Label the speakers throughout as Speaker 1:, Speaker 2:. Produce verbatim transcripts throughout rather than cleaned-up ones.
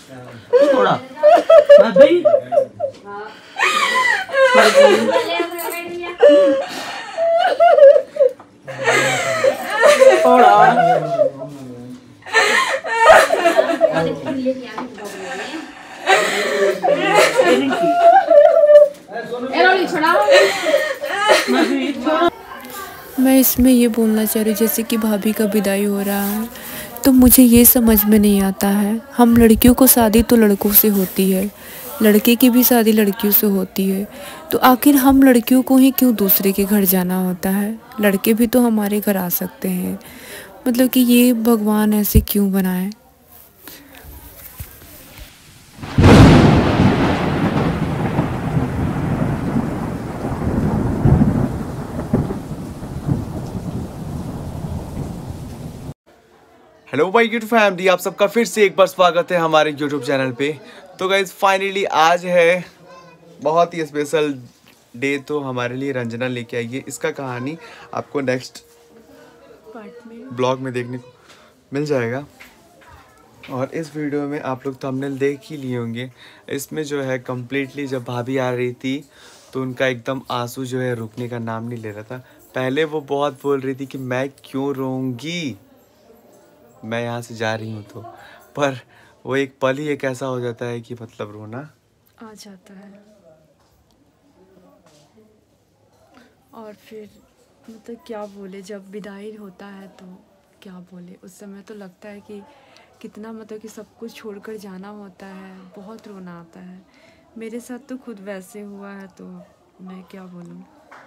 Speaker 1: थोड़ा भाई थोड़ा
Speaker 2: मैं इसमें ये बोलना चाह रही हूँ, जैसे कि भाभी का विदाई हो रहा है तो मुझे ये समझ में नहीं आता है, हम लड़कियों को शादी तो लड़कों से होती है, लड़के की भी शादी लड़कियों से होती है, तो आखिर हम लड़कियों को ही क्यों दूसरे के घर जाना होता है? लड़के भी तो हमारे घर आ सकते हैं। मतलब कि ये भगवान ऐसे क्यों बनाए?
Speaker 3: हेलो भाई यूट्यूब फैमिली, आप सबका फिर से एक बार स्वागत है हमारे यूट्यूब चैनल पे। तो गाइज फाइनली आज है बहुत ही स्पेशल डे, तो हमारे लिए रंजना लेके आई है। इसका कहानी आपको नेक्स्ट
Speaker 2: पार्ट में
Speaker 3: ब्लॉग में देखने को मिल जाएगा। और इस वीडियो में आप लोग थंबनेल देख ही लिए होंगे। इसमें जो है कम्प्लीटली जब भाभी आ रही थी तो उनका एकदम आंसू जो है रुकने का नाम नहीं ले रहा था। पहले वो बहुत बोल रही थी कि मैं क्यों रोऊंगी, मैं यहाँ से जा रही हूँ, तो पर वो एक पल ही एक ऐसा हो जाता है कि मतलब रोना
Speaker 2: आ जाता है। और फिर मतलब क्या बोले, जब विदाई होता है तो क्या बोले, उस समय तो लगता है कि कितना मतलब कि सब कुछ छोड़कर जाना होता है, बहुत रोना आता है। मेरे साथ तो खुद वैसे हुआ है, तो मैं क्या बोलूँ।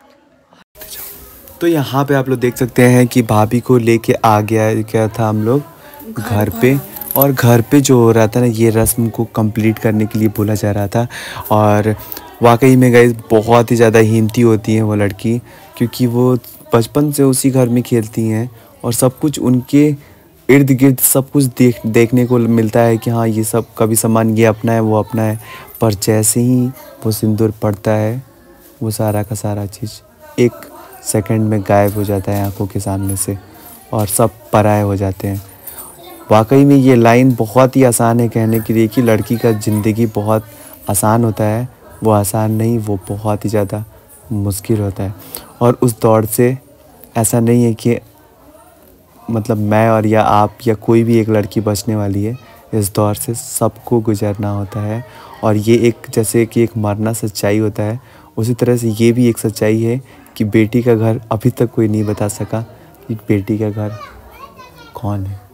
Speaker 3: तो यहाँ पे आप लोग देख सकते हैं कि भाभी को लेके आ गया क्या था हम लोग घर पे, और घर पे जो हो रहा था ना, ये रस्म को कंप्लीट करने के लिए बोला जा रहा था। और वाकई में गाइस बहुत ही ज़्यादा हिम्मती होती है वो लड़की, क्योंकि वो बचपन से उसी घर में खेलती हैं और सब कुछ उनके इर्द गिर्द सब कुछ देख देखने को मिलता है कि हाँ ये सब कभी सामान ये अपना है वो अपना है, पर जैसे ही वो सिंदूर पड़ता है वो सारा का सारा चीज़ एक सेकंड में गायब हो जाता है आंखों के सामने से, और सब पराये हो जाते हैं। वाकई में ये लाइन बहुत ही आसान है कहने के लिए कि लड़की का ज़िंदगी बहुत आसान होता है, वो आसान नहीं, वो बहुत ही ज़्यादा मुश्किल होता है। और उस दौर से ऐसा नहीं है कि मतलब मैं और या आप या कोई भी एक लड़की बचने वाली है, इस दौर से सबको गुजरना होता है। और ये एक जैसे कि एक मरना सच्चाई होता है, उसी तरह से ये भी एक सच्चाई है कि बेटी का घर अभी तक कोई नहीं बता सका कि बेटी का घर कौन है।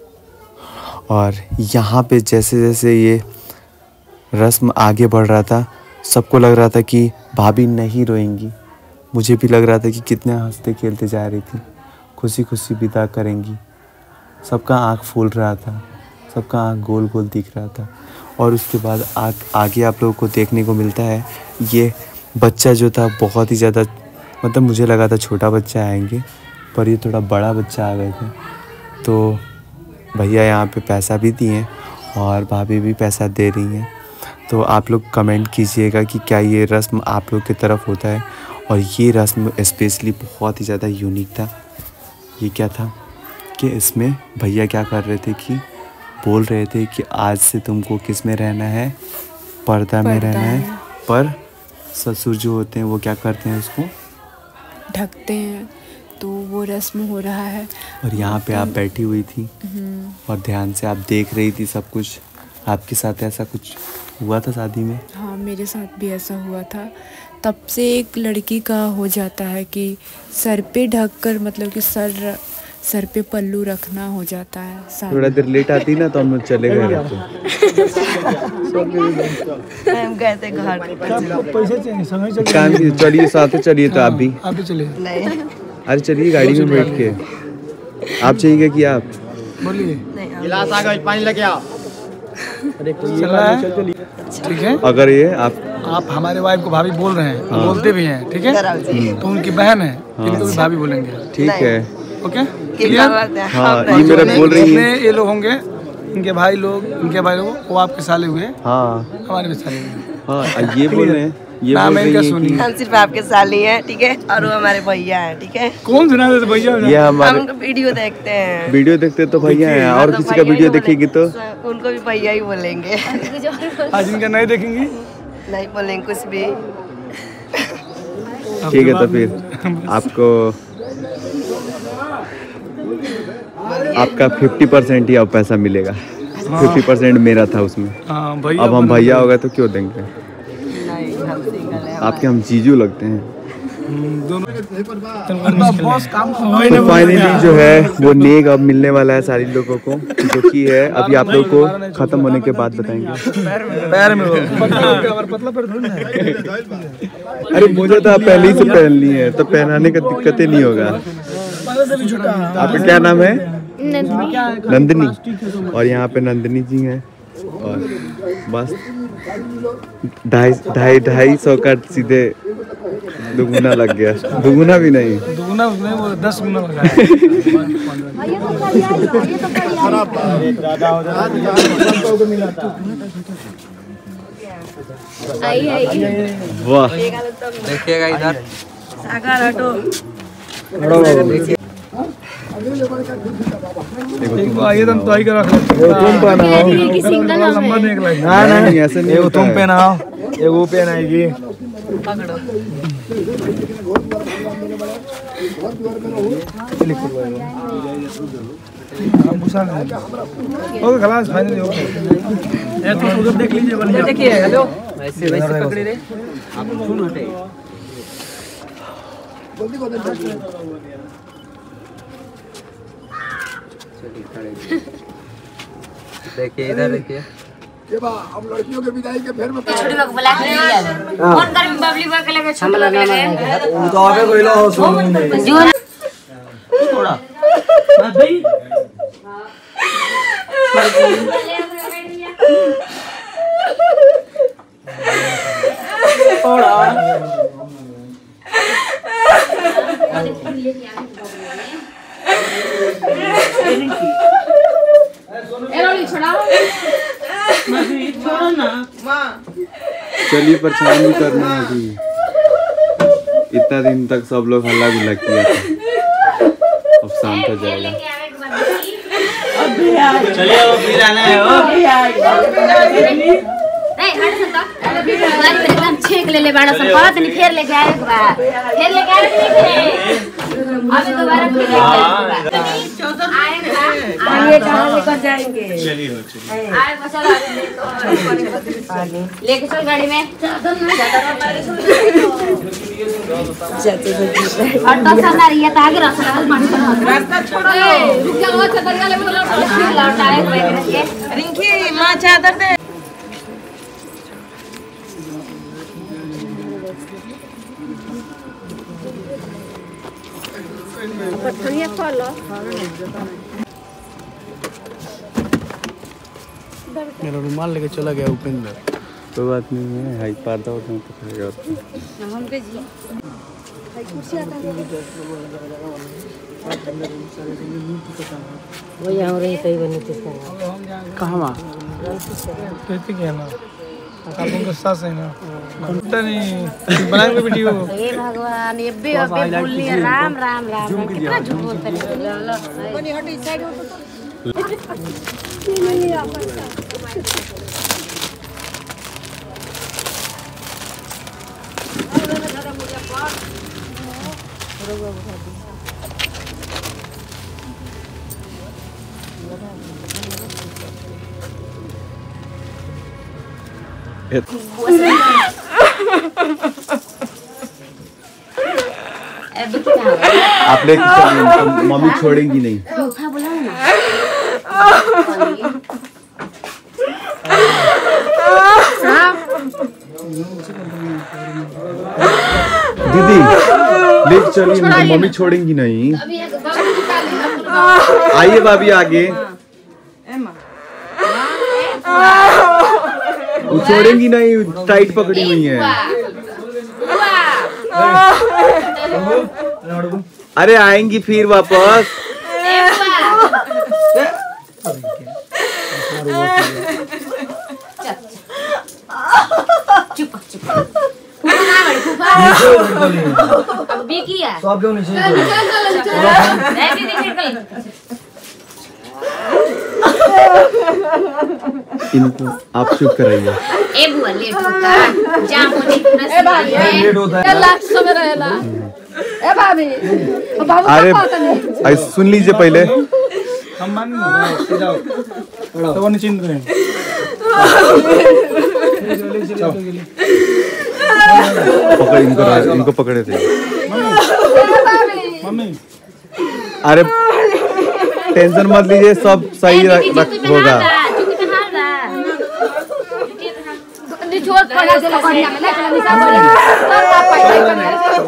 Speaker 3: और यहाँ पे जैसे जैसे ये रस्म आगे बढ़ रहा था, सबको लग रहा था कि भाभी नहीं रोएंगी। मुझे भी लग रहा था कि कितने हंसते खेलते जा रही थी, खुशी खुशी विदा करेंगी। सबका आँख फूल रहा था, सबका आँख गोल गोल दिख रहा था। और उसके बाद आ, आगे आप लोगों को देखने को मिलता है ये बच्चा जो था बहुत ही ज़्यादा, मतलब मुझे लगा था छोटा बच्चा आएंगे, पर ये थोड़ा बड़ा बच्चा आ गए थे। तो भैया यहाँ पे पैसा भी दिए और भाभी भी पैसा दे रही हैं। तो आप लोग कमेंट कीजिएगा कि क्या ये रस्म आप लोग की तरफ होता है। और ये रस्म स्पेशली बहुत ही ज़्यादा यूनिक था। ये क्या था कि इसमें भैया क्या कर रहे थे कि बोल रहे थे कि आज से तुमको किस में रहना है, पर्दा में रहना है। पर ससुर जो होते हैं वो क्या करते हैं, उसको
Speaker 2: ढकते हैं। तो वो रस्म हो रहा है।
Speaker 3: और यहाँ पे आप बैठी हुई थी और ध्यान से आप देख रही थी सब कुछ। आपके साथ ऐसा कुछ हुआ था शादी में?
Speaker 2: हाँ, मेरे साथ भी ऐसा हुआ था। तब से एक लड़की का हो जाता है कि सर पे ढककर, मतलब कि सर सर पे पल्लू रखना हो जाता है।
Speaker 3: थोड़ा देर लेट आती ना तो हम चले गए रहते।
Speaker 4: हम गए थे घर
Speaker 1: पैसे चाहिए, समय चाहिए।
Speaker 3: काम की चलिए, साथ में चलिए। तो आप भी
Speaker 1: आप भी चलिए।
Speaker 4: नहीं
Speaker 3: अरे चलिए गाड़ी में बैठ के। आप चाहिए कि आप
Speaker 1: बोलिए।
Speaker 4: गिलास आ गया, पानी लेके आओ।
Speaker 1: चल रहा है, ठीक है।
Speaker 3: अगर ये आप
Speaker 1: आप हमारे वाइफ को भाभी बोल रहे हैं, हाँ। बोलते भी हैं, ठीक है। तो उनकी बहन है, हाँ। इनको भी भाभी बोलेंगे,
Speaker 3: ठीक है।
Speaker 1: Okay, clear.
Speaker 3: हाँ, ये मेरा बोल रही है।
Speaker 1: ये लोग होंगे, इनके भाई लोग, इनके भाई लोग, वो आपके साले हुए,
Speaker 3: हाँ
Speaker 1: हमारे भी साले हुए।
Speaker 3: हाँ, ये बोल रहे हैं, ये
Speaker 1: नाम
Speaker 3: बोल
Speaker 1: है
Speaker 3: रही
Speaker 1: इनका
Speaker 3: है
Speaker 1: सुनिए।
Speaker 3: कि
Speaker 4: हम सिर्फ आपके साली हैं, ठीक है, और वो हमारे भैया हैं, ठीक है।
Speaker 1: कौन सुना दे भैया?
Speaker 3: ये
Speaker 4: हम
Speaker 3: हमारे
Speaker 4: उनका वीडियो देखते हैं।
Speaker 3: वीडियो देखते तो भैया हैं,
Speaker 4: हाँ,
Speaker 3: और
Speaker 4: तो
Speaker 3: किसी का
Speaker 4: भैया ही
Speaker 3: वीडियो
Speaker 4: बोलेंगे।
Speaker 3: देखेगी तो
Speaker 4: उनको भी भैया ही बोलेंगे।
Speaker 1: आज इनका नहीं देखेंगी।
Speaker 4: नहीं बोलेंगे कुछ भी।
Speaker 3: ठीक है, तो फिर आपको आपका फिफ्टी परसेंट ही अब पैसा मिलेगा। फिफ्टी परसेंट मेरा था उसमें।
Speaker 1: हाँ भैया।
Speaker 3: अब हम भैया हो गए तो क्यों देंगे?
Speaker 4: नहीं, हम सिंगल हैं।
Speaker 3: आपके हम जीजू लगते हैं।
Speaker 1: दोनों
Speaker 5: बॉस काम
Speaker 3: तो फाइनली जो है वो नेक अब मिलने वाला है सारी लोगों को, जो कि है अभी आप लोगों को खत्म होने के बाद बताएंगे।
Speaker 1: पैर में पतला पैर थोड़ी ना।
Speaker 3: अरे मुझे तो आप पहले ही से पहननी है, तो पहनाने का दिक्कतें नहीं होगा। आपका क्या नाम है? नंदिनी। और यहाँ पे नंदिनी जी हैं, और बस ढाई ढाई ढाई सौ का सीधे दुगुना लग गया। दुगुना भी नहीं,
Speaker 1: दुगुना नहीं, वो दस गुना लगा
Speaker 3: वाह।
Speaker 5: देखिएगा इधर।
Speaker 4: सागर हटो।
Speaker 1: ये तो आई कर रख
Speaker 3: तुम पहनाओ।
Speaker 1: लंबा नहीं लगा।
Speaker 3: ना नहीं, ऐसे नहीं होता
Speaker 1: तुम
Speaker 3: है।
Speaker 1: पहनाओ, ये वो पहनाएगी। ओके खलास फाइनली हो गया। ये तो उधर देख लीजिए, बढ़िया
Speaker 5: देखिए, हेलो। वैसे वैसे पकड़ी रे। आप सुन हटे। देखिए इधर देखिए।
Speaker 6: अब लड़कियों के विदाई के फेर में
Speaker 7: छोटी बक ब्लैक ले लिया फोन कर बबली बक लगे छोटी बक लगे
Speaker 5: वो तो आगे कोई लो सुन
Speaker 7: जो
Speaker 5: थोड़ा हां भाई
Speaker 7: एरोली छोड़ाओ
Speaker 5: छोड़ो ना।
Speaker 3: चलिए, परेशान नहीं करना है अभी। इतना दिन तक सब लोग हल्ला गुल्ला किया था, अब शांत हो जाएगा।
Speaker 5: चलिए वो फिर आना है वो।
Speaker 7: नहीं हट सकता बात पे एकदम छेक ले ले बड़ा सा बात नहीं फेर लेके आए एक बार फेर लेके आए नहीं अभी दोबारा फिर लेके आएगा
Speaker 4: आइए, कहाँ लेकर जाएंगे?
Speaker 7: आए मसाला लेके चल गाड़ी में और तो सामने रही है तो आगे रास्ता रास्ता छोड़ो रुक जा वो चादर वाले में लौटाए हुए
Speaker 4: रिंकी माँ चादर दे।
Speaker 1: मेरा रुमाल लेके चला गया उपेंद्र।
Speaker 3: कोई बात नहीं है, हाई पर्दा होता है तो करेगा।
Speaker 7: हम पे जी
Speaker 4: वो यहाँ रही सही बनी थी।
Speaker 1: कहाँ वहाँ कहते क्या ना आप उनका सास है ना पता नहीं बनाएंगे वीडियो।
Speaker 7: हे भगवान ये भी अबे बोल लिया राम राम राम राम कितना झूठ बोलते हैं बनी हट इस साइड
Speaker 3: आप ले मम्मी छोड़ेंगी नहीं।
Speaker 7: उठा बुलाओ ना
Speaker 3: दीदी ले चलिए, मम्मी छोड़ेंगी नहीं।
Speaker 7: अभी एक बाबू निकाल ली
Speaker 3: आइए भाभी आगे। वो छोड़ेंगी नहीं, टाइट पकड़ी हुई है। अरे आएंगी फिर वापस।
Speaker 7: चुप चुप अब भी किया
Speaker 5: सब क्यों नहीं
Speaker 3: इनको आप चुप कराइए।
Speaker 7: ए बुआ लेट होता जाम होने पूरा
Speaker 5: ए भाभी लेट होता है
Speaker 8: लास्ट समय रहेला। ए भाभी बाबू
Speaker 3: अरे अरे सुन लीजिए पहले।
Speaker 1: हम मान सीधा तो वो निश्चिंत रहें।
Speaker 3: पकड़ इनको इनको पकड़े थे।
Speaker 1: मम्मी
Speaker 3: अरे टेंशन मत लीजिए, सब सही होगा।
Speaker 8: निचोड़ पड़ा दे कन्या में ले चला निशा बोले सब आप पढ़ाई करने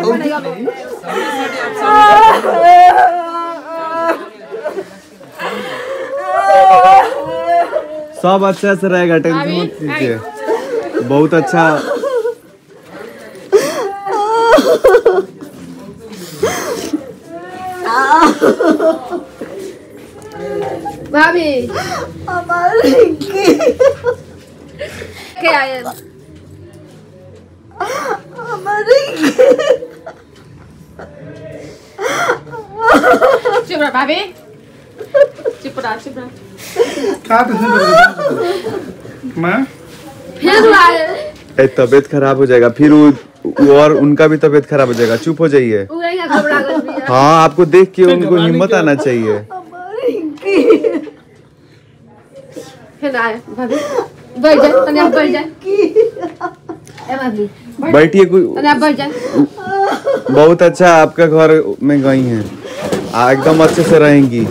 Speaker 3: सब अच्छा से रहेगा, टेंशन मत लीजिए। बहुत अच्छा।
Speaker 8: भाभी हमारी क्या है हमारी चुप रह भाभी चुप रह चुप रह
Speaker 1: क्या टेंशन कर रही माँ?
Speaker 8: फिर लाए
Speaker 3: ए, तबीयत खराब हो जाएगा फिर वो, और उनका भी तबीयत खराब हो जाएगा। चुप हो जाइए।
Speaker 8: घबरा गई।
Speaker 3: हाँ आपको देख के उनको हिम्मत आना चाहिए।
Speaker 8: फिर आए भाभी बैठ जा तने आप बैठ जा ए भाभी
Speaker 3: बैठिए। कोई
Speaker 8: तने आप बैठ जा।
Speaker 3: बहुत अच्छा आपका घर में गई हैं, एकदम अच्छे से रहेंगी।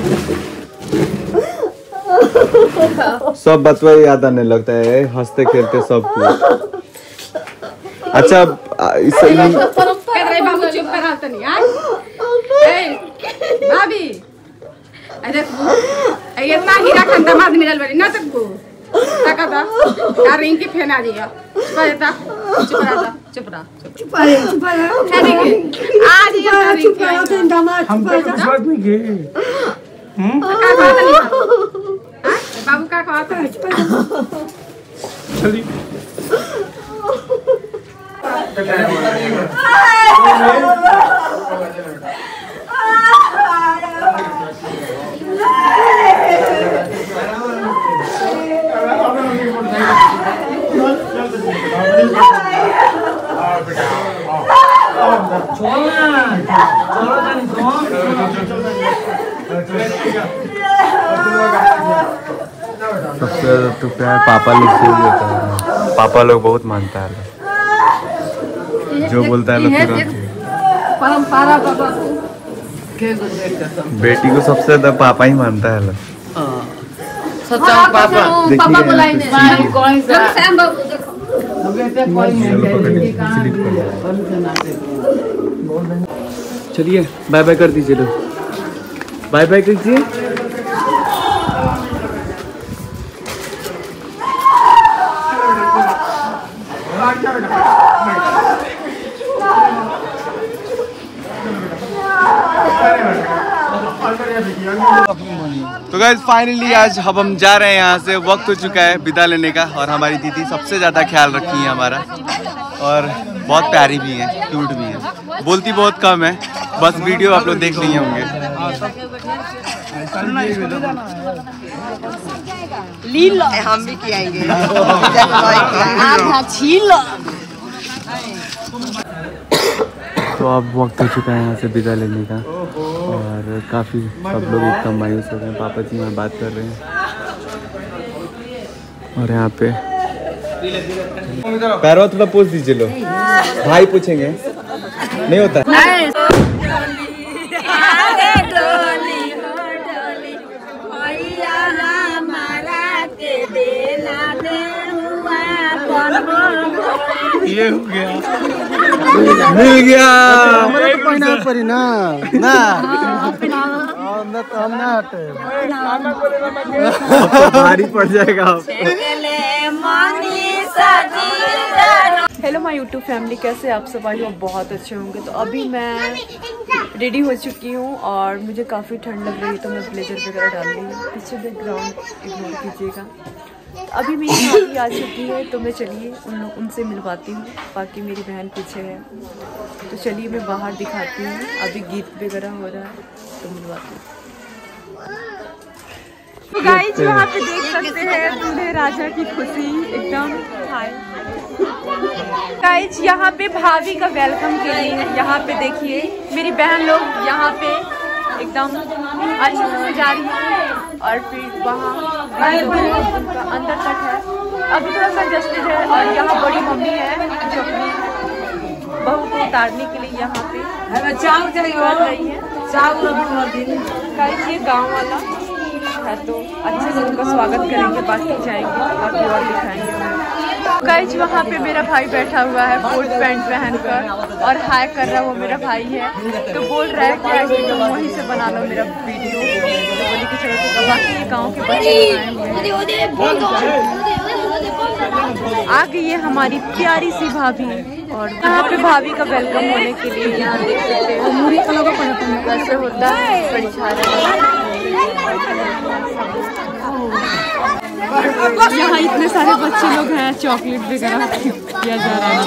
Speaker 3: सब बतवा याद आने लगता है, हंसते खेलते सब कुछ। अच्छा इस
Speaker 8: बाबू चुप करा तनी यार ए भाभी अरे ये ना हीरा खंडा मार मिलल बड़ी ना तक को तका ता का रिंग की फेना दिया चुप रहता चुप रहता चुप रह चुप रह चुप रह आज ये रिंग के
Speaker 1: हम तो कुछ बात नहीं की। हम्म
Speaker 8: का कहता नहीं हां बाबू का कहता है
Speaker 1: चलिए
Speaker 3: सबसे ज्यादा तो प्यार पापा लोग से ही होता है। पापा लोग बहुत मानता है, जो बोलता है लोग तुरंत।
Speaker 8: परंपरा बाबा
Speaker 3: बेटी को सबसे ज्यादा पापा ही मानता है लोग।
Speaker 8: सच्चा पापा पापा बुलाएंगे कौन सा सैम बाबू देखो
Speaker 3: चलिए बाय बाय कर दीजिए लोग, बाय बाय कीजिए। तो गाइस फाइनली आज अब हम जा रहे हैं यहाँ से, वक्त हो चुका है विदा लेने का। और हमारी दीदी सबसे ज़्यादा ख्याल रखी है हमारा, और बहुत प्यारी भी है, क्यूट भी है, बोलती बहुत कम है, बस वीडियो आप लोग देख लिए होंगे।
Speaker 4: हम भी खिलाएंगे।
Speaker 3: तो अब वक्त हो चुका है यहाँ से विदा लेने का, और काफ़ी सब लोग एकदम मायूस हो गए हैं। पापा जी वहाँ बात कर रहे हैं, और यहाँ पे पैरवा थोड़ा पूछ दीजिए लो, भाई पूछेंगे नहीं होता है।
Speaker 1: ये हो गया,
Speaker 3: मिल गया।
Speaker 1: परी ना ना ना तो हम ना हटे,
Speaker 3: भारी पड़ जाएगा।
Speaker 2: हेलो माय यूट्यूब फैमिली, कैसे आप सब? आई होप बहुत अच्छे होंगे। तो अभी मैं रेडी हो चुकी हूँ और मुझे काफ़ी ठंड लग रही है, तो मैं ब्लेजर वगैरह डाल रही हूँ। पीछे बैकग्राउंड इग्नोर कीजिएगा। अभी मेरी भाभी आ चुकी है तो मैं चलिए उन लोग उनसे मिलवाती हूँ। बाकी मेरी बहन पीछे है तो चलिए मैं बाहर दिखाती हूँ। अभी गीत वगैरह हो रहा है तो मिलवाती हूँ। तो गाइस यहाँ पे देख सकते हैं दूल्हे राजा की खुशी एकदम। हाय गाइस, यहाँ पे भाभी का वेलकम के लिए यहाँ पे देखिए मेरी बहन लोग यहाँ पे एकदम अच्छे से जा रही है और फिर वहाँ उनका अंदर तक है। अभी थोड़ा सा जस्टिस है और यहाँ बड़ी मम्मी है जो अपनी बहू को उतारने के लिए यहाँ पे कर रही है। गाइस ये गाँव वाला है तो अच्छे से उनका स्वागत करेंगे, बाकी जाएंगे बाकी और दिखाएंगे। गाइस वहाँ पे मेरा भाई बैठा हुआ है कोट पैंट पहनकर और हाय कर रहा है, वो मेरा भाई है तो बोल रहा है क्या कि तुम वहीं से बना लो मेरा वीडियो। तो बोली कि चलो तो बाकी ये गाँव के बच्चे आ गई है हमारी प्यारी सी भाभी और यहाँ पे भाभी का वेलकम होने के लिए यहाँ देख सकते हैं वैसे होता है बड़ी छाया। यहाँ इतने सारे बच्चे लोग हैं, चॉकलेट वगैरह किया जा रहा है।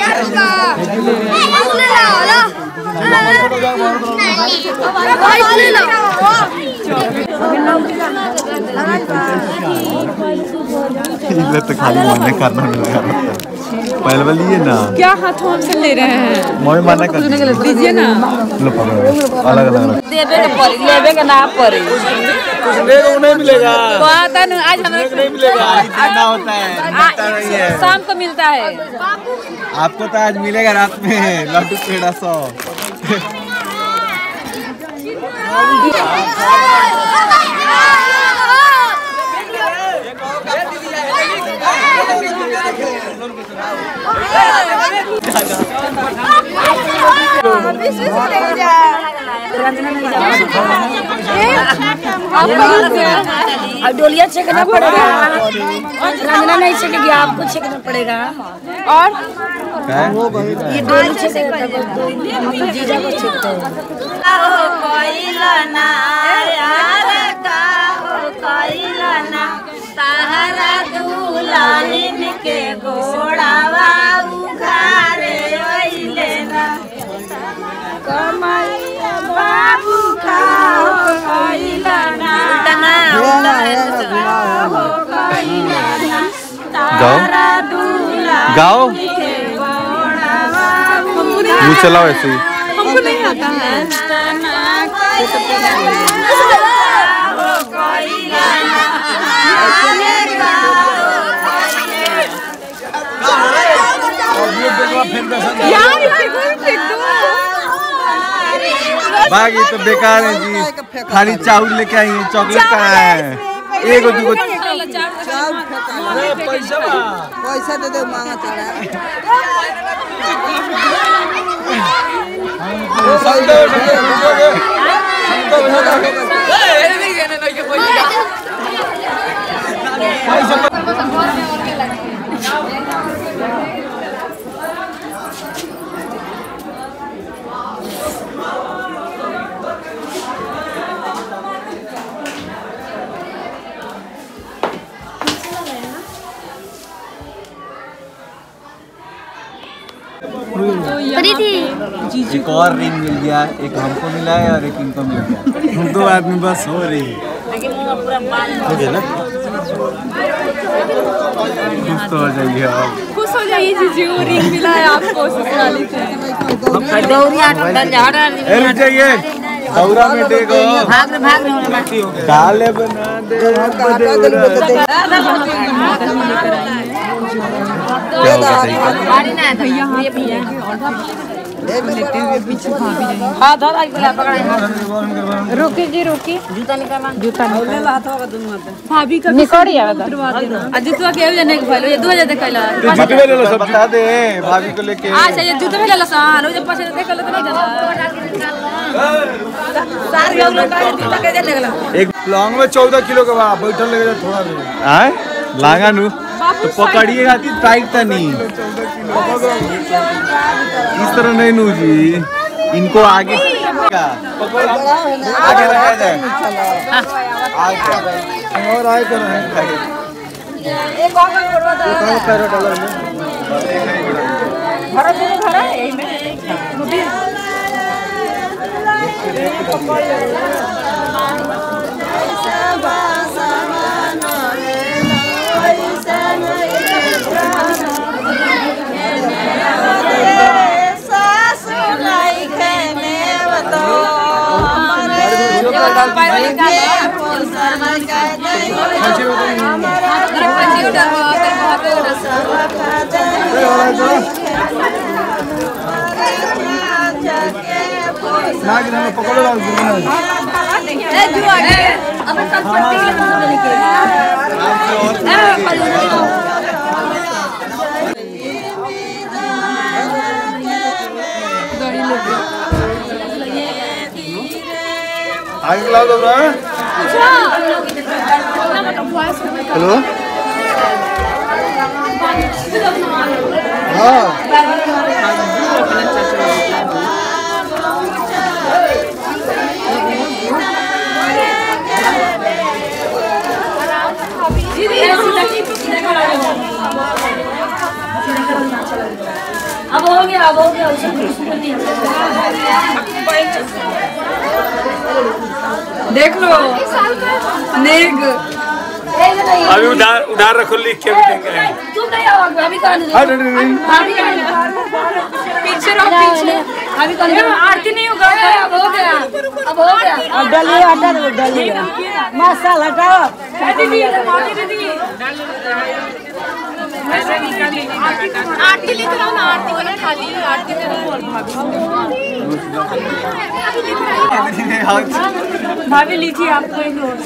Speaker 3: तो खाली मना करना पहले वाली है ना
Speaker 2: क्या हाथों से ले रहे हैं
Speaker 3: मोई मना कर
Speaker 2: दीजिए ना।
Speaker 3: अलग अलग
Speaker 4: देवे के परी लेवे के ना परी
Speaker 1: कुछ नहीं मिलेगा
Speaker 4: आज हमें
Speaker 1: नहीं मिलेगा
Speaker 3: ना होता है
Speaker 4: शाम को मिलता है।
Speaker 3: आपको तो आज मिलेगा रात में लड्डू पेड़ा सौ।
Speaker 4: डोलिया छेकना पड़ेगा, रंगना नहीं छेकेगी, आपको छेकना पड़ेगा।
Speaker 2: और
Speaker 4: ये डोली छेकेगा जीजा को छेकते हैं। ताहरा दुलालिन के गोड़ावा उघारे ओइले ना कमैया बाबू का हो कइला ना हो कइला ना ताहरा दुलालिन के गोड़ावा
Speaker 3: मुँह चलाओ ऐसे ही।
Speaker 2: हमको नहीं आता है।
Speaker 3: बाकी तो बेकार है जी, खाली चावल लेके आई है, चॉकलेट कहाँ है? एक दो
Speaker 4: पैसा दे दे मांगा चला
Speaker 3: एक और रिंग मिल गया, एक हमको मिला है और एक इनको मिल गया। हम दो आदमी बस हो रही है ना। खुश तो हो जाइए आप,
Speaker 2: खुश हो जाइए जीजू, रिंग मिला है आपको ससुराली से।
Speaker 3: चाहिए दौरा में देखो
Speaker 4: भाग भाग
Speaker 3: डाले बना दे
Speaker 2: लेते हुए पीछे भाभी रही।
Speaker 7: रोकी जी रोकी
Speaker 4: जूता निकालना
Speaker 2: जूता भाभी का
Speaker 4: निकल
Speaker 2: आ जूता के जाने के भाई दो हजार कहला
Speaker 3: बता दे भाभी को लेके।
Speaker 2: अच्छा ये जूता ले ला सान वो जब पास देख लो तो नहीं जाना सार गयो लोग जूता के दे लगला
Speaker 1: एक लॉन्ग में चौदह किलो का बा बैठल लगे थोड़ा भी
Speaker 3: आए लागा नु तो पकड़िए खाती टाइट था नहीं इस तरह नहीं नू जी, इनको आगे आगे रखा जाए और आगे कर
Speaker 8: एक और करवा दो करो डॉलर में भरा दे भरा यही में मुझे
Speaker 1: पकड़ो आगे खिला दो ना। हेलो हाँ
Speaker 4: अब हो गया अब हो गया
Speaker 8: देख लो नेग
Speaker 1: अभी उधार उधार रखो लिख के भी देंगे।
Speaker 4: तुम नहीं आओ अभी कौन है
Speaker 1: अरे नहीं
Speaker 4: अभी कौन है
Speaker 8: पीछे रहो पीछे
Speaker 4: अभी कौन है आरती नहीं होगा अब हो गया अब हो गया
Speaker 9: अब डालिए आटा डालिए मसाला हटाओ
Speaker 8: दीदी दीदी आरती लिख रहा हूँ ना आरती वाला थाली आरती में भाभी लीजिए आपको एक रोज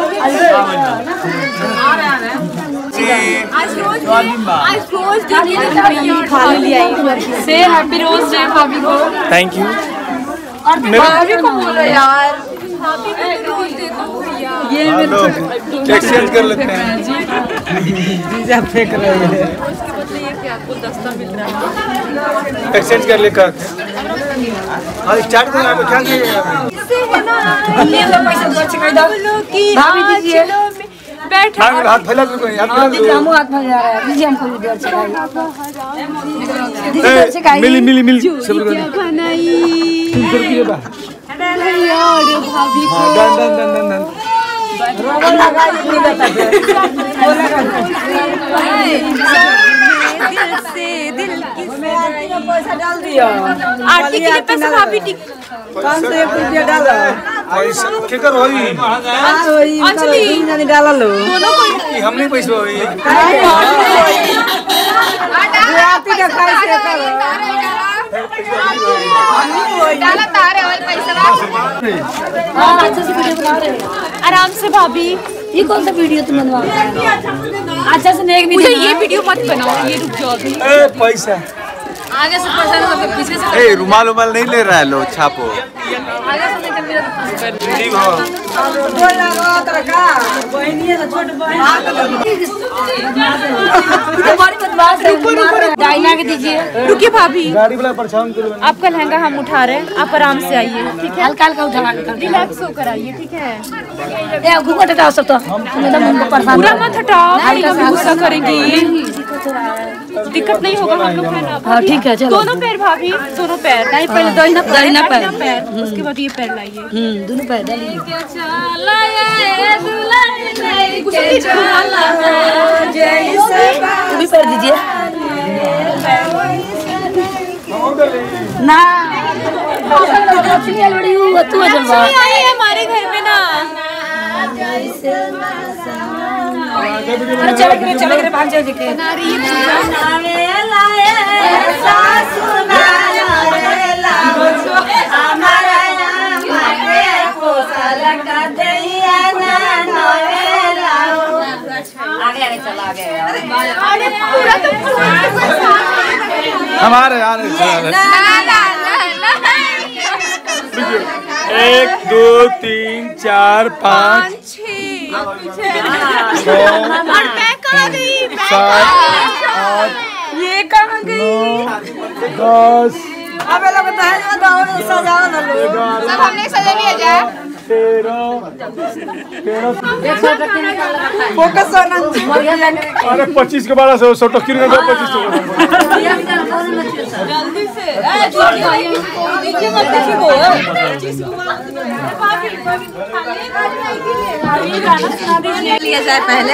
Speaker 8: आज रोज आज रोज थाली आई से हैप्पी रोज डे भाभी को
Speaker 1: थैंक यू।
Speaker 8: भाभी को बोलो यार भाभी को रोज दे दो ये मेरे
Speaker 1: एक्सचेंज कर लेते हैं।
Speaker 9: जीजा फेंक रहे हैं
Speaker 8: उसके बदले ये क्या आपको दस्ता मिल रहा है
Speaker 1: एक्सचेंज कर लेकर हाँ स्टार्ट करना है क्या किया
Speaker 4: ले लो पैसा दो छिका दो भाभी दीजिए
Speaker 8: बैठो
Speaker 1: हाथ फैला दो यार
Speaker 4: हां दीजिए हम हाथ में जा रहा है दीजिए हमको भी दो छिका दीजिए दो छिका
Speaker 1: मिली मिली मिली सब कर
Speaker 8: बनाई
Speaker 1: तीन सौ रुपये बा
Speaker 8: यार भाभी को
Speaker 1: done done done done done
Speaker 9: रोगन लगा नहीं देता वो लगा
Speaker 8: दिल से दिल की
Speaker 9: आरती में पैसा डाल दियो
Speaker 8: आरती के लिए पैसा भाभी टिक
Speaker 9: पाँच सौ एक रुपया डालो
Speaker 1: पैसा के कर होई
Speaker 9: अंजलि नहीं डाला लो
Speaker 8: दोनों को
Speaker 1: कि हमने पैसा होई
Speaker 9: आरती का खाई से करो
Speaker 8: डाला तारे और पैसा
Speaker 4: हां अच्छे से वीडियो बना रहे हैं
Speaker 8: आराम से भाभी
Speaker 4: ये कौन सा वीडियो तुम बनवा रहे हो अच्छा से नेक
Speaker 8: मुझे
Speaker 4: वीडियो
Speaker 8: ये वीडियो मत बनाओ ये रुक जाओ अभी
Speaker 1: ए पैसा
Speaker 8: आगे से पैसा ना पीछे से
Speaker 3: ए रुमाल उमाल नहीं ले रहा है लो छापो
Speaker 8: आगे से लेकर मेरा
Speaker 1: जी भाव
Speaker 9: बोल लगा तेरा का बहनी है छोट बहन
Speaker 4: हमारी बदमाश है डायना के दीजिए
Speaker 8: रुकिए भाभी
Speaker 1: गाड़ी वाला परेशान करो
Speaker 8: आपका लहंगा हम उठा रहे हैं आप आराम से आइए ठीक है
Speaker 4: हल्का हल्का उठा के
Speaker 8: रिलैक्स होकर आइए ठीक है
Speaker 4: ए घूंघट हटाओ सब तो एकदम हमको परेशान
Speaker 8: पूरा मत हटाओ भाई हम गुस्सा करेंगी दिक्कत नहीं होगा हम लोग है ना
Speaker 4: हां ठीक है चलो
Speaker 8: दोनों पैर भाभी दोनों पैर
Speaker 4: नहीं पहले दाहिना दाहिना पैर
Speaker 8: पैर उसके बाद ये पैर लाइए
Speaker 4: हम्म दोनों पैर डालिए तू भी पैर दीजिए ना लक्ष्मी अलवड़ी हूँ तू जलवा
Speaker 8: हमारे घर में ना
Speaker 4: अरे चले गए चले गए भाग जाओ देखे आगे आगे चला आगे
Speaker 1: हमारे यार एक दो तीन चार पाँच सात आठ
Speaker 8: ये कहाँ गई
Speaker 1: दस
Speaker 9: अब लोग दहेज में दो सजाओ ना लो
Speaker 8: सब हमने सजा लिया जाए
Speaker 9: फोकस
Speaker 1: अरे पच्चीस के बारह सौ सौ टक्की में पच्चीस
Speaker 9: जल्दी से लिया जाए पहले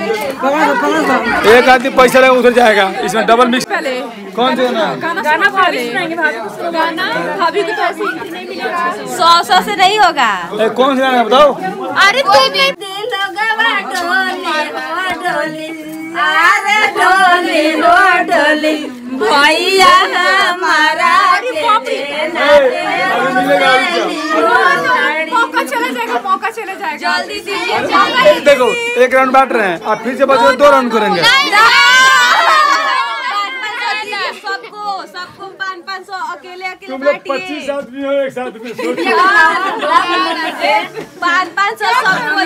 Speaker 1: एक आदमी पैसा लगा उधर जाएगा इसमें डबल मिक्स
Speaker 8: पहले
Speaker 1: कौन से गाना
Speaker 8: गाना भाभी सुनाएंगे भाभी गाना भाभी को पैसे नहीं मिलेगा
Speaker 9: सौ सौ से नहीं होगा।
Speaker 1: ए, कौन से गाना बताओ।
Speaker 9: अरे तुम नहीं अरे डोली लो डोली भैया हमारा
Speaker 8: मौका चला जाएगा मौका चला जाएगा
Speaker 9: जल्दी दीजिए
Speaker 1: देखो एक राउंड बांट रहे हैं आप फिर से बचे दो राउंड करेंगे।
Speaker 9: सबको सबको पाँच पाँच सौ अकेले अकेले
Speaker 1: तुम लोग पच्चीस आदमी हो एक साथ में
Speaker 9: पाँच पाँच सौ सबको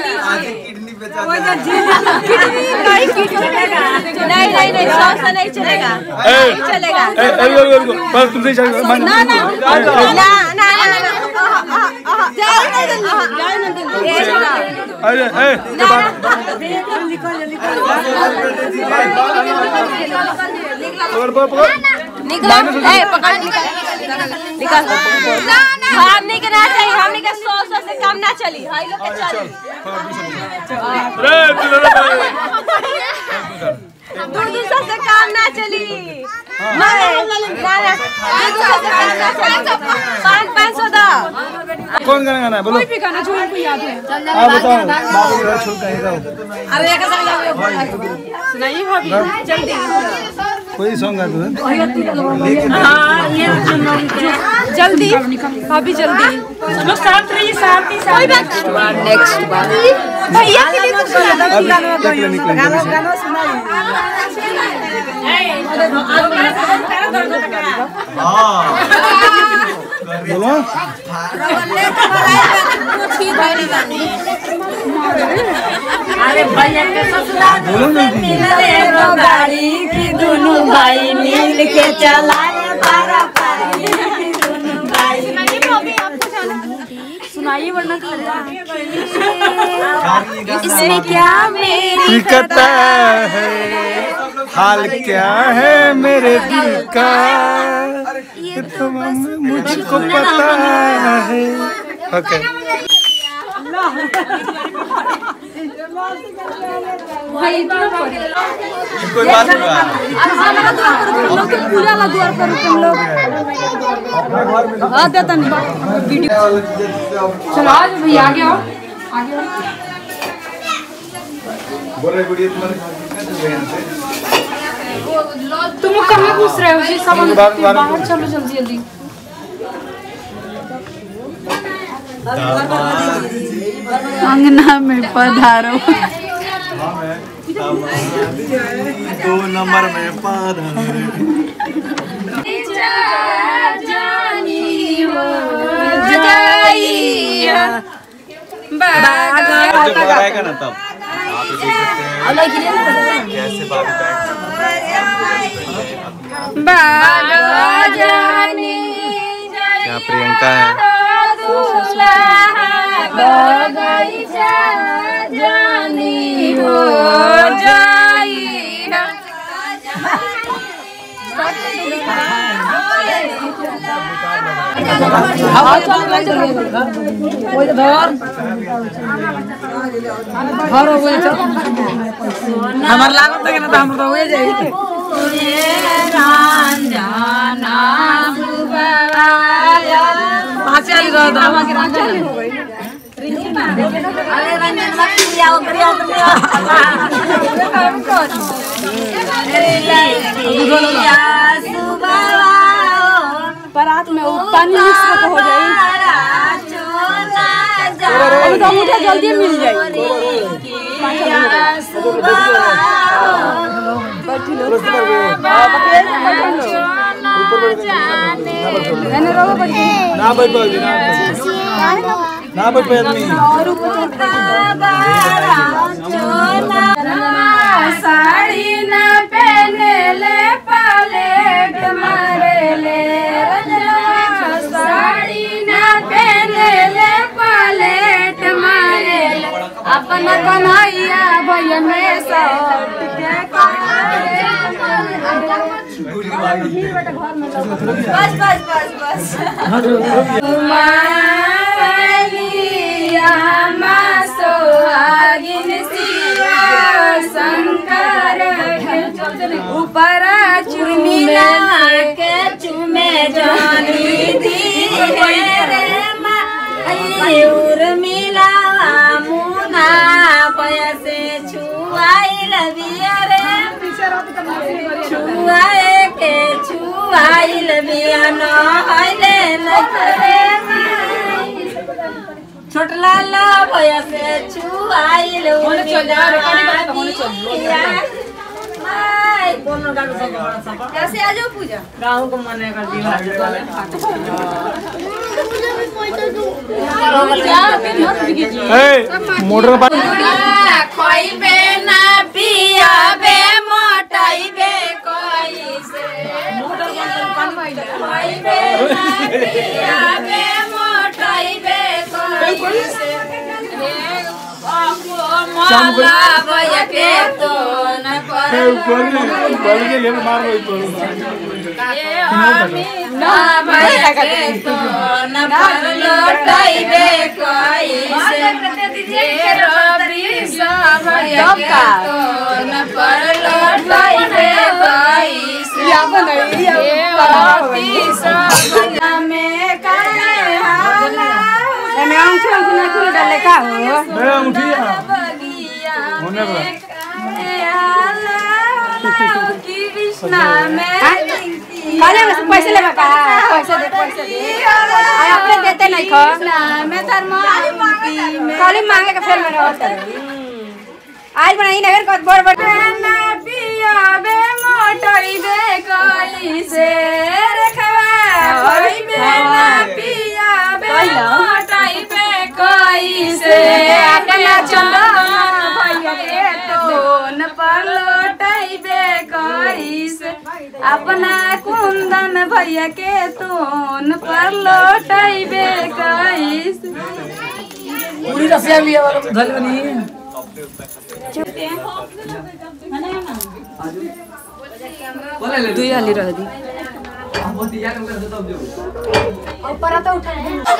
Speaker 9: नहीं नहीं नहीं सौ से नहीं चलेगा नहीं चलेगा
Speaker 1: बस तुम नहीं चलेगा
Speaker 9: ना ना ना ना
Speaker 1: अरे ए
Speaker 9: निकल पकड़ निकल निकल हम नहीं करना चाहिए हमने का सौ सौ से कम ना चली हाई लोग के चली दूर दूसरा से काम ना चली पाँच पाँच सौ दो
Speaker 1: कौन गाना गाना है बोलो
Speaker 8: कोई भी गाना जो हमको याद है
Speaker 1: आप बताओ बाबू घर छोड़ के जाओ
Speaker 9: अरे एक संग
Speaker 8: सुनाइए भाभी जल्दी
Speaker 1: कोई सॉन्ग गा दो
Speaker 8: जल्दी भाभी जल्दी चलो साथ रहिए साथ ही साथ नेक्स्ट बार भैया के लिए
Speaker 9: गाना गाना सुनाइए
Speaker 1: बोलो
Speaker 9: अरे भैया के ससुराल मिलने रो गाड़ी की दोनों भाई मिल के चलाए पारा पारी दोनों भाई
Speaker 8: सुनाइए वरना
Speaker 9: इसमें क्या मेरी
Speaker 1: कथा है हाल क्या है मेरे दिल का ये तो मुझको पता है। ओके कोई बात नहीं
Speaker 8: पूरा ला द्वार पर तुम लोग हाँ देता नहीं चलो आज भैया आगे आओ आगे आओ तुम कहाँ घुस रहे हो जी सब बाहर चलो जल्दी जल्दी अंगना में पधारो
Speaker 3: दो नंबर में पधारेगा ना तब कैसे बात क्या प्रियंका है
Speaker 8: जानी हो जाई
Speaker 9: हमार लागत है ना तो हम तो हो जाए रांझाना सुबाया पाछे आली रह दामा के रांझा हो गई अरे रंजन मत आओ करिया तुम काम कर अरे लइया सुबाया
Speaker 8: परात में पानी मिक्स करके हो जाए अब तो मुझे जल्दी मिल जाए
Speaker 1: ना बैठ पाओगे ना बैठ पाओगे
Speaker 8: साड़ी ना पहने ले पालेट मारे ले साड़ी ना पहने ले पालेट चोलिया में सट के बस बस बस बस मालिया मा सोहागिन सिया शंकर ऊपर चुमिला के चुमे जानी दी रे मायूर मिला मुना पैसे छुआई लबिया रे छुआए के छुआई लबिया न हइले नखरे छोटला ला पैसे छुआई लबिया चल जा रे कनी करे तो होने चल कैसे आ जाओ पूजा गाँव को मने कर दी
Speaker 1: मोटर
Speaker 8: खोइबे ना पियाबे मोटाइबे कोई से खोइबे ना पियाबे मोटाइबे कोई से माला भैया के तो न पर
Speaker 1: बोल के ले मार वही तो
Speaker 8: ना भैया के तो न पर लौटाइबे कोई से रवि सा भैया के तो न पर लौटाइबे कोई से या बनई रवि सा भैया में काहे हाला मैं अंगूठी अंगूठी खुल डाले का हो
Speaker 1: मैं अंगूठी होने पर
Speaker 8: कृष्णा में खाने में पैसे ले बका पैसे दे पैसे दे आय अपने देते नहीं खा मैं तार मांगी खाली मांगे के फेर में रहत आज बनाई नगर को बड़ बड़ ना पिया बे मोटरी बे कोई से रखवा होई बे ना पिया बे मोटरी बे कोई से अपना चंदन भैया के तोन पर लौटाई बे कोई से अपना कुंदन भैया के तोन पर लौटाई बे कोई से
Speaker 9: पूरी रसिया भी है धल बनी बोले ले
Speaker 8: दुई हाली रह दी
Speaker 9: वो दिया कर दे तब जो
Speaker 8: ऊपर तो उठा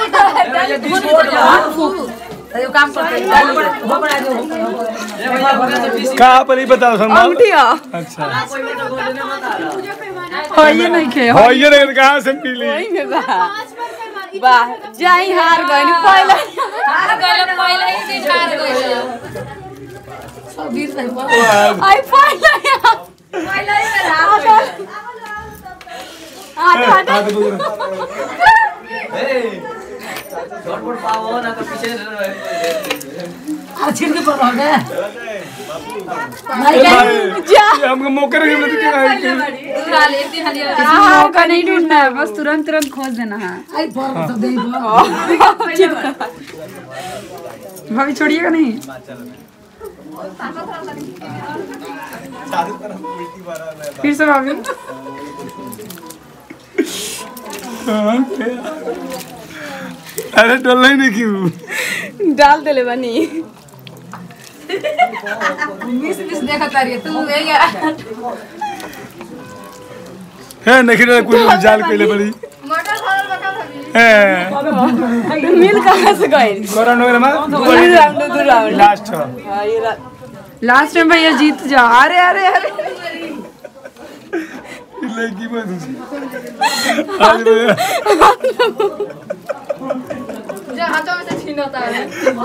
Speaker 9: ये काम करते हो बड़ा जो
Speaker 1: कहां पर ही बताओ सम्मान
Speaker 8: अंगूठिया
Speaker 1: अच्छा
Speaker 8: हो ये नहीं खे
Speaker 1: हो ये नहीं कहां से मिली
Speaker 8: वही में बा वाह जाई हार गइनी पहले हार गइले पहले ही चीज हार गइले सब वीर से आई पहले पहले ही हार हां हां
Speaker 9: झटपट पाओ ना तो पीछे आ छिड़ के पर हो गए
Speaker 1: जा हमको मौके रखे मतलब क्या है
Speaker 8: दूरा ले इतनी हाली हां का नहीं ढूंढना है बस तुरंत तुरंत खोज देना है
Speaker 9: आई पर सब दे
Speaker 8: भाभी छोड़िएगा नहीं फिर से भाभी
Speaker 1: अरे डोल नहीं क्यों
Speaker 8: डाल दे ले बनी मिस मिस देखा तारी तू ले गया
Speaker 1: है नहीं ना कुछ जाल कोइले बड़ी
Speaker 8: मोटर साइकिल बका
Speaker 1: है
Speaker 8: मिल कहां से गए
Speaker 1: कोरोना वगैरह में
Speaker 8: राउंड दो राउंड
Speaker 1: लास्ट
Speaker 8: लास्ट में भैया जीत जा अरे अरे अरे
Speaker 1: लड़की में आज भैया
Speaker 8: जा हाथों में से छीन होता है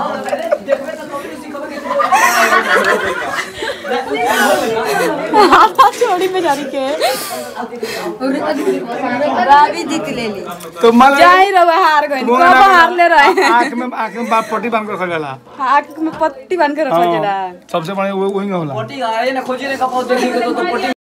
Speaker 8: हाथ छोड़ी में जा रही के रावी जीत ले ली
Speaker 1: तो मान
Speaker 8: जा ही रहा हार गए कब हार ले रहे हैं
Speaker 1: आंख में आंख में बाप पट्टी बांध कर रखा जाला
Speaker 8: आंख में पट्टी बांध कर रखा जाला
Speaker 1: सबसे बड़े वो वही होला
Speaker 9: पट्टी आए ना खोजी ने कपाव देखी तो पट्टी